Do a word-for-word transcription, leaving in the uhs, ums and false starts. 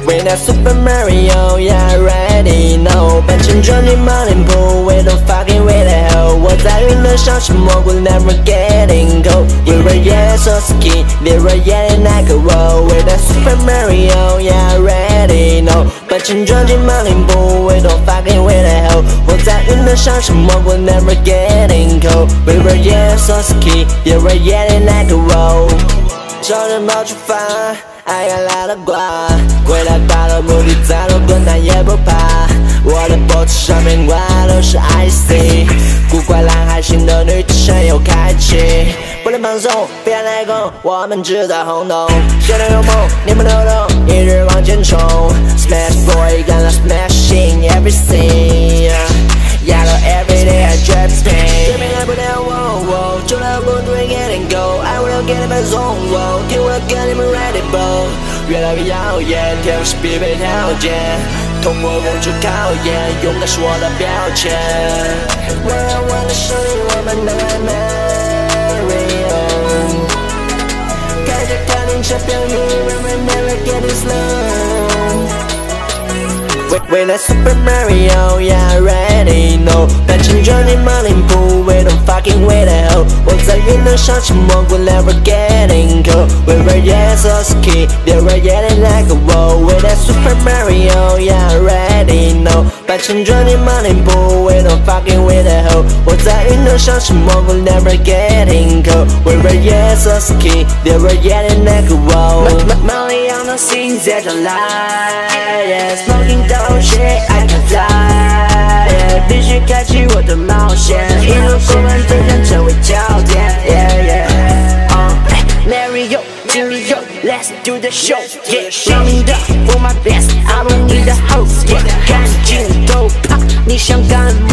When I Super Mario, yeah, ready know 扮成专辑马林普 We don't fucking wait the hell 我在云的上是蘑菇 Never getting cold We were yeah so ski They were yeah in like a roll When I Super Mario, yeah, ready know 扮成专辑马林普 We don't fucking wait the hell 我在云的上是蘑菇 Never getting cold We were yeah so ski They were yeah in like a roll 找人冒出发爱要来了挂，回来达到目的，再多困难也不怕。我的脖子上面挂都是 I C， 古怪蓝海型的女子神又开启，不能放松，别来攻，我们只在轰动。谁能有梦，你们都懂，一直往前冲。Smash boy gonna smashing everything， 压到 everyday I drop pain。这边来不了我，我就来不对 getting go， 爱我要给你们送我，听我跟你们 ready bro。越来越耀眼，天赋是必备条件，通过公主考验，勇敢是我的标签。我要我的胜利，我们的 Mario， 开着卡丁车飘逸 ，We never getting slow。When I Super Mario, yeah, ready know 扮成专辑马林普 We don't fucking wait the hell 我在云端上是蘑菇 Never getting cold We were yeah so ski They were getting like a roll When I Super Mario, yeah, ready know 扮成专辑马林普 We don't fucking wait the hell 我在云端上是蘑菇 Never getting cold We were yeah so ski They were getting like a roll Money on the scene在这来 Smoking dope shit I can fly yeah, 必须开启我的冒险一路过关真正成为焦点 yeah, yeah, uh, Mario 经理yo Let's do the show yeah, 拼命的 for my best I don't need a host yeah, 赶紧都跑你想干嘛